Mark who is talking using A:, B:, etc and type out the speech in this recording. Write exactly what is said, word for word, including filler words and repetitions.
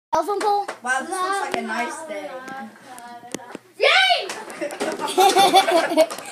A: Telephone pole?
B: Wow, this looks like a nice day.
C: Yay!